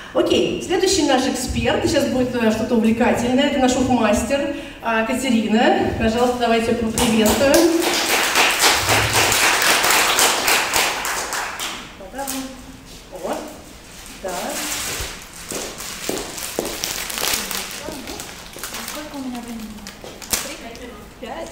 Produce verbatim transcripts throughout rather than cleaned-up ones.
Окей, следующий наш эксперт, сейчас будет что-то увлекательное, это наш ухмастер Катерина. Пожалуйста, давайте ее поприветствуем. Вот, да. Сколько у меня времени? Три? Пять?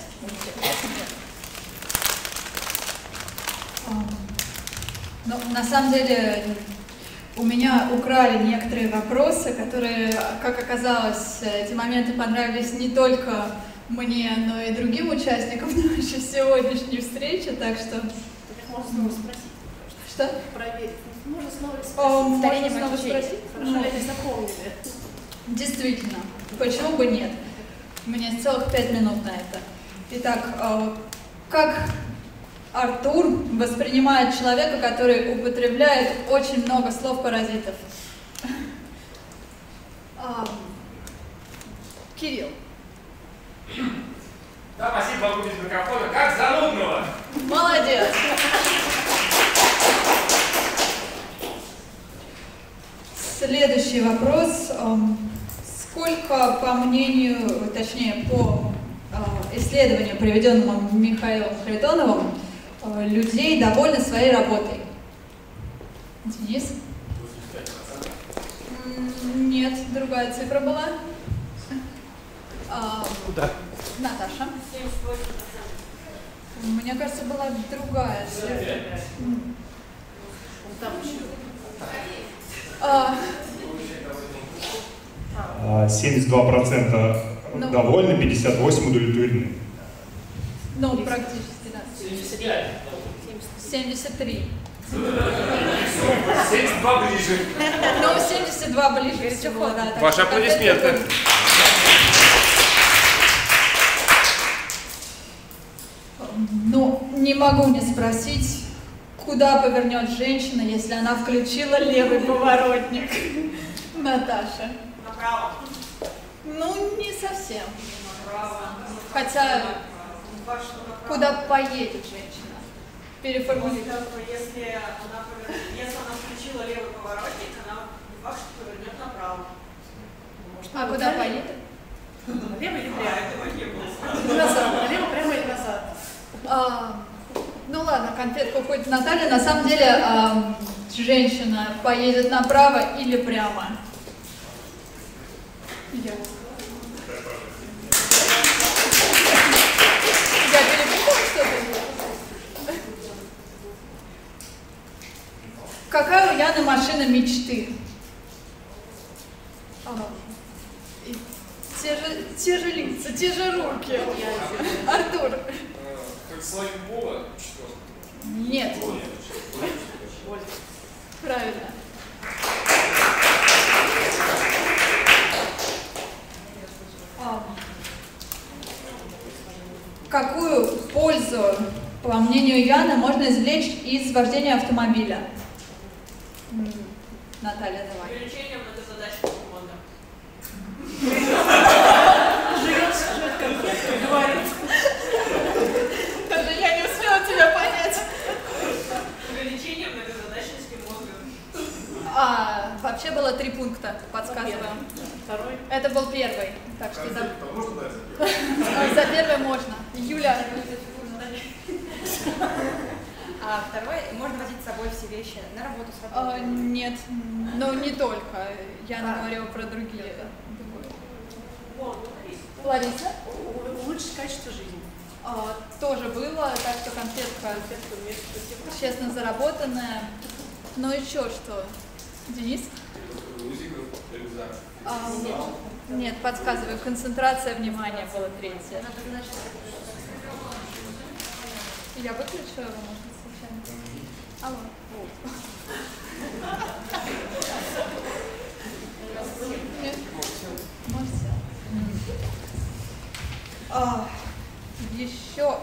Ну, на самом деле, у меня украли некоторые вопросы, которые, как оказалось, эти моменты понравились не только мне, но и другим участникам нашей сегодняшней встречи, так что... Можно снова спросить. Что? Проверить. Можно снова спросить. О, можно снова спросить? Хорошо ли они запомнили? Действительно. Почему бы нет? У меня есть целых пять минут на это. Итак, как Артур воспринимает человека, который употребляет очень много слов-паразитов? Кирилл. Да, спасибо, могу без микрофона. Как занудного? Молодец. Следующий вопрос. Сколько, по мнению, точнее, по исследованию, проведенному Михаилом Харитоновым, людей довольны своей работой? Денис? Нет, другая цифра была. А, да. Наташа? семьдесят восемь процентов. Мне кажется, была другая цифра. Там еще. А, семьдесят два процента ну, довольны, пятьдесят восемь процентов удовлетворены. Ну, практически, да. семьдесят пять. семьдесят три. семьдесят два ближе. Ну, семьдесят два ближе всего, да. Ваши аплодисменты. Ну, не могу не спросить, куда повернет женщина, если она включила левый поворотник? Наташа. Направо. Ну, не совсем. Направо. Хотя, куда поедет женщина? Переформулируй. Если она, если она включила левый поворотник, она не факт, что повернет направо. А куда поедет? Налево или прямо? Этого не было. Назад, налево, прямо или назад? А, ну ладно, конфетку хоть Наталья. На самом деле, а, женщина поедет направо или прямо? Я. Я перепутала что-то? Какая у Яны машина мечты? Ага. И те же, те же лица, те же руки. Артур. Как слайд Боба? Нет. Правильно. А, какую пользу, по мнению Яны, можно извлечь из вождения автомобиля? М, Наталья, давай. Увеличение многозадачного мозга. Жует, жует конфетку, говорит. Даже я не успела тебя понять. Увеличение многозадачности мозга. А, вообще было три пункта, подсказываем. Второй. Это был первый, так что да. Можно дать? За первый можно. Юля. А второй, можно возить с собой все вещи на работу с А, работы. нет, но не только. Я А. говорила про другие. Вон, Лариса? Улучшить качество жизни. А, тоже было, так что конфетка честно заработанная. Но еще что? Денис? А, нет. Нет, подсказываю, концентрация внимания была третья. Я выключу его, может, случайно. Алло. Нет? Можете? А, еще,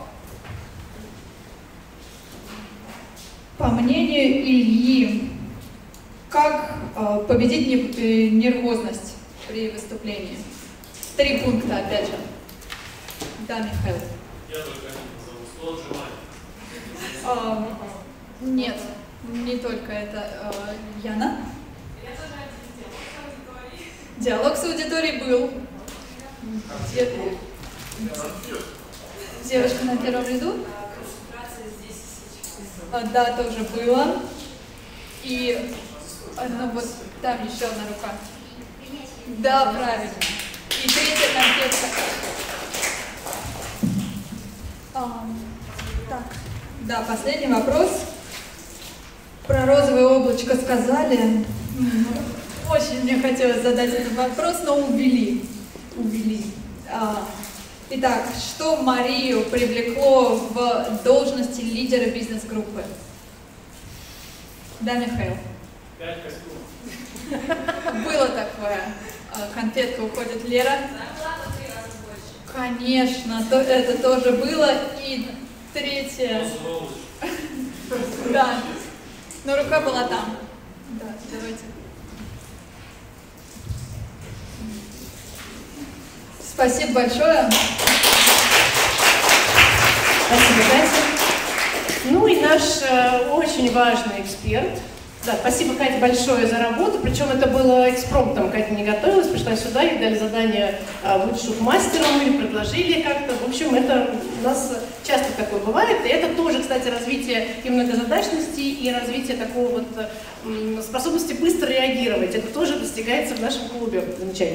по мнению Ильи, как а, победить не- нервозность при выступлении? Три пункта, опять же. Да, Михаил. Я только один назову. Сто отжиманий. А, нет, не только это. А, Яна? Я тоже один сделала. Диалог с аудиторией был. Де- Девушка на первом ряду? А, да, тоже было. И ну, вот там еще одна рука. Да, правильно. И третья конфетка. А, так. Да, последний вопрос. Про розовое облачко сказали. Очень мне хотелось задать этот вопрос, но увели. Увели. А, итак, что Марию привлекло в должности лидера бизнес-группы? Да, Михаил? Пять костюмов. Было такое. А, конфетка уходит. Лера? Конечно, то, это тоже было. И третье. Розовое облачко. Да. Но рука была там. Да, давайте. Спасибо большое. Спасибо, Катя. Ну и наш э, очень важный эксперт. Да, спасибо, Кате, большое за работу. Причем это было экспромтом. Катя не готовилась, пришла сюда, ей дали задание э, быть шуфмастером или предложили как-то. В общем, это у нас часто такое бывает. И это тоже, кстати, развитие и многозадачности, и развитие такого вот э, способности быстро реагировать. Это тоже достигается в нашем клубе. Замечательно.